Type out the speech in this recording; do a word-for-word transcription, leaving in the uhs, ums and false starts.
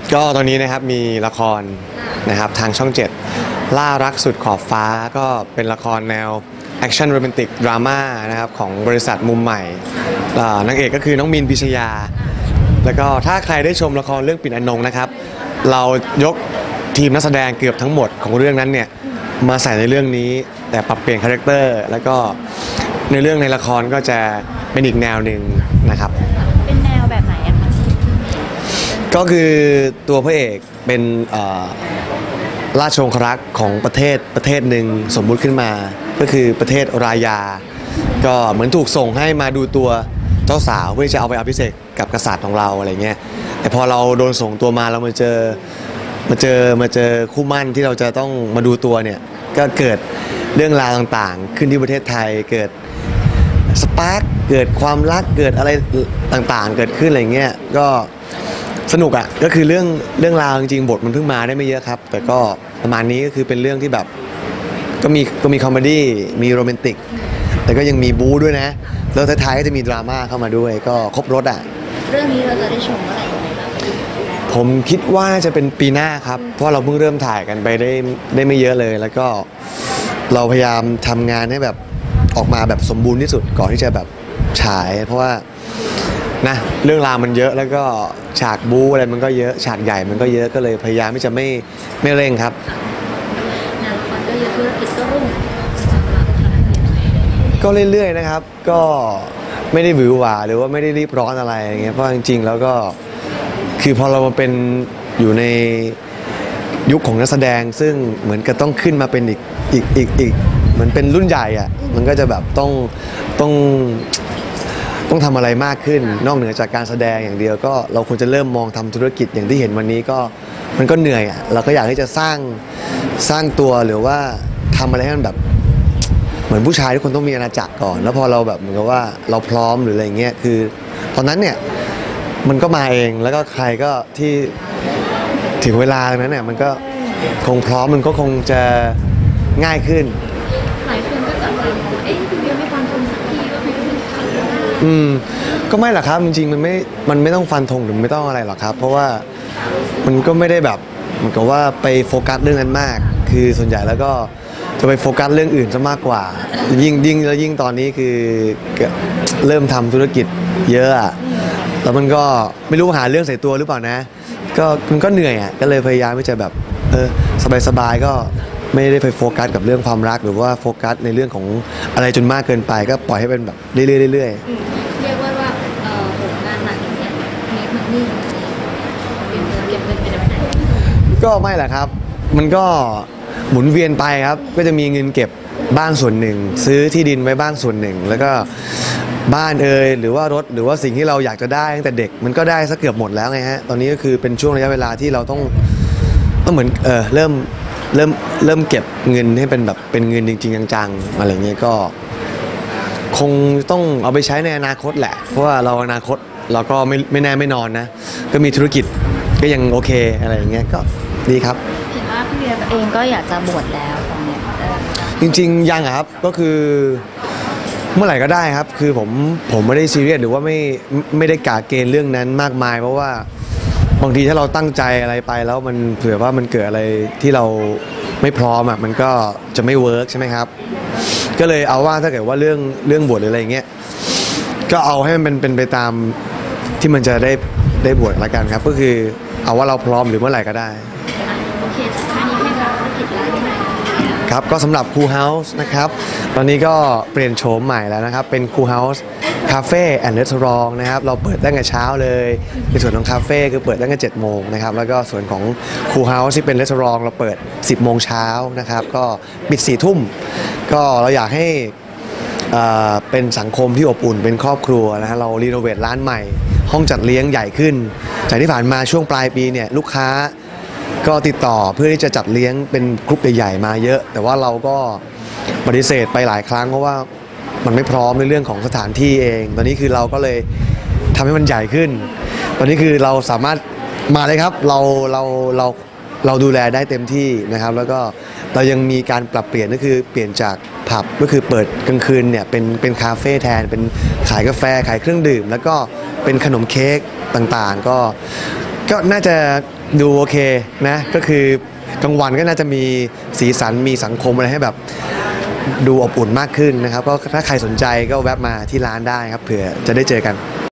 ก็ตอนนี้นะครับมีละครนะครับทางช่องเจ็ดล่ารักสุดขอบฟ้าก็เป็นละครแนวแอคชั่นโรแมนติกดราม่านะครับของบริษัทมุมใหม่นางเอกก็คือน้องมินพิชยาแล้วก็ถ้าใครได้ชมละครเรื่องปิ่นอนงนะครับเรายกทีมนักแสดงเกือบทั้งหมดของเรื่องนั้นเนี่ยมาใส่ในเรื่องนี้แต่ปรับเปลี่ยนคาแรคเตอร์แล้วก็ในเรื่องในละครก็จะเป็นอีกแนวหนึ่งนะครับเป็นแนวแบบไหนอะคะก็คือตัวพระเอกเป็นราชองครักษ์ของประเทศประเทศหนึ่งสมมุติขึ้นมาก็คือประเทศรายาก็เหมือนถูกส่งให้มาดูตัวเจ้าสาวเพื่อจะเอาไปอภิเษกกับกษัตริย์ของเราอะไรเงี้ยแต่พอเราโดนส่งตัวมาเรามาเจอมาเจอมาเจอคู่มั่นที่เราจะต้องมาดูตัวเนี่ยก็เกิดเรื่องราวต่างๆขึ้นที่ประเทศไทยเกิดสปาร์คเกิดความรักเกิดอะไรต่างๆเกิดขึ้นอะไรเงี้ยก็สนุกอ่ะก็คือเรื่องเรื่องราวจริงๆบทมันเพิ่งมาได้ไม่เยอะครับแต่ก็ประมาณนี้ก็คือเป็นเรื่องที่แบบก็มีก็มีคอมเมดี้มีโรแมนติกแต่ก็ยังมีบู๊ด้วยนะแล้วท้ายๆก็จะมีดราม่าเข้ามาด้วยก็ครบรสอ่ะเรื่องนี้เราจะได้ชมเมื่อไหร่ยังไงบ้างผมคิดว่าจะเป็นปีหน้าครับเพราะเราเพิ่งเริ่มถ่ายกันไปได้ได้ไม่เยอะเลยแล้วก็เราพยายามทำงานให้แบบออกมาแบบสมบูรณ์ที่สุดก่อนที่จะแบบฉายเพราะว่านะเรื่องราวมันเยอะแล้วก็ฉากบู๊อะไรมันก็เยอะฉากใหญ่มันก็เยอะก็เลยพยายามที่จะไม่ไม่เร่งครับงานละครก็เยอะธุรกิจก็รุ่งก็เรื่อยๆนะครับก็ไม่ได้หวือหวาหรือว่าไม่ได้รีบร้อนอะไรอย่างเงี้ยเพราะจริงๆแล้วก็คือพอเรามาเป็นอยู่ในยุคของนักแสดงซึ่งเหมือนกับต้องขึ้นมาเป็นอีกอีกอีกอีกเหมือนเป็นรุ่นใหญ่อ่ะมันก็จะแบบต้องต้องต้องทำอะไรมากขึ้นนอกเหนือจากการแสดงอย่างเดียวก็เราควรจะเริ่มมองทำธุรกิจอย่างที่เห็นวันนี้ก็มันก็เหนื่อยอ่ะเราก็อยากที่จะสร้างสร้างตัวหรือว่าทำอะไรให้มันแบบเหมือนผู้ชายทุกคนต้องมีอาณาจักรก่อนแล้วพอเราแบบเหมือนกับว่าเราพร้อมหรืออะไรเงี้ยคือตอนนั้นเนี่ยมันก็มาเองแล้วก็ใครก็ที่ถึงเวลานั้นเนี่ยมันก็คงพร้อมมันก็คงจะง่ายขึ้นหลายคนก็จะแบบเอ๊ะยังไม่ฟันธงสักทีว่าไม่รู้จะอืมก็ไม่หรอกครับจริงๆมันไม่มันไม่ต้องฟันธงหรือไม่ต้องอะไรหรอกครับเพราะว่ามันก็ไม่ได้แบบเหมือนกับว่าไปโฟกัสเรื่องนั้นมากคือส่วนใหญ่แล้วก็จะไปโฟกัสเรื่องอื่นซะมากกว่ายิ่งยิ่งแล้วยิ่งตอนนี้คือเริ่มทำธุรกิจเยอะอะแล้วมันก็ไม่รู้หาเรื่องใส่ตัวหรือเปล่านะก็มันก็เหนื่อยอ่ะก็เลยพยายามที่จะแบบเออสบายๆก็ไม่ได้ไปโฟกัสกับเรื่องความรักหรือว่าโฟกัสในเรื่องของอะไรจนมากเกินไปก็ปล่อยให้เป็นแบบเรื่อยๆเรื่อยๆเรียกว่าว่าเอ่องานหนักอย่างเงี้ยเมคมันนี่เก็บเงินเก็บเงินไปไหนก็ไม่แหละครับมันก็หมุนเวียนไปครับก็จะมีเงินเก็บบ้างส่วนหนึ่งซื้อที่ดินไว้บ้างส่วนหนึ่งแล้วก็บ้านเอ่ยหรือว่ารถหรือว่าสิ่งที่เราอยากจะได้ตั้งแต่เด็กมันก็ได้ซะเกือบหมดแล้วไงฮะตอนนี้ก็คือเป็นช่วงระยะเวลาที่เราต้องต้องเหมือนเออเริ่มเริ่มเริ่มเก็บเงินให้เป็นแบบเป็นเงินจริงๆจังๆอะไรเงี้ยก็คงต้องเอาไปใช้ในอนาคตแหละเพราะว่าเราอนาคตเราก็ไม่ไม่แน่ไม่นอนนะก็มีธุรกิจก็ยังโอเคอะไรอย่างเงี้ยก็ดีครับเห็นว่าพี่เบียร์เองก็อยากจะบวชแล้วตอนนี้จริงๆยังครับก็คือเมื่อไหร่ก็ได้ครับคือผมผมไม่ได้ซีเรียสหรือว่าไม่ไม่ได้กะเกณฑ์เรื่องนั้นมากมายเพราะว่าบางทีถ้าเราตั้งใจอะไรไปแล้วมันเผื่อว่ามันเกิดอะไรที่เราไม่พร้อมอ่ะมันก็จะไม่เวิร์กใช่ไหมครับก็เลยเอาว่าถ้าเกิดว่าเรื่องเรื่องบวชหรืออะไรเงี้ยก็เอาให้มันเป็นเป็นไปตามที่มันจะได้ได้บวชละกันครับก็คือเอาว่าเราพร้อมหรือเมื่อไหร่ก็ได้โอเคสุดท้ายนี้ให้เราธุรกิจร้านนี้ครับก็สำหรับ Cool House นะครับตอนนี้ก็เปลี่ยนโฉมใหม่แล้วนะครับเป็น Cool House Cafe and Restaurant นะครับเราเปิดตั้งแต่เช้าเลยในส่วนของคาเฟ่คือเปิดตั้งแต่เจ็ดโมงนะครับแล้วก็ส่วนของ Cool House ที่เป็นรีสอร์ทเราเปิดสิบโมงเช้านะครับก็ปิดสี่ทุ่มก็เราอยากให้เป็นสังคมที่อบอุ่นเป็นครอบครัวนะฮะเรารีโนเวทร้านใหม่ห้องจัดเลี้ยงใหญ่ขึ้นจากที่ผ่านมาช่วงปลายปีเนี่ยลูกค้าก็ติดต่อเพื่อที่จะจัดเลี้ยงเป็นกลุ่มใหญ่ๆมาเยอะแต่ว่าเราก็ปฏิเสธไปหลายครั้งเพราะว่ามันไม่พร้อมในเรื่องของสถานที่เองตอนนี้คือเราก็เลยทำให้มันใหญ่ขึ้นตอนนี้คือเราสามารถมาเลยครับเราเราเราเราดูแลได้เต็มที่นะครับแล้วก็เรายังมีการปรับเปลี่ยนก็คือเปลี่ยนจากผับก็คือเปิดกลางคืนเนี่ยเป็นเป็นคาเฟ่แทนเป็นขายกาแฟขายเครื่องดื่มแล้วก็เป็นขนมเค้กต่างๆก็ก็น่าจะดูโอเคนะก็คือกลางวันก็น่าจะมีสีสันมีสังคมอะไรให้แบบดูอบอุ่นมากขึ้นนะครับก็ถ้าใครสนใจก็แวะมาที่ร้านได้ครับเผื่อจะได้เจอกัน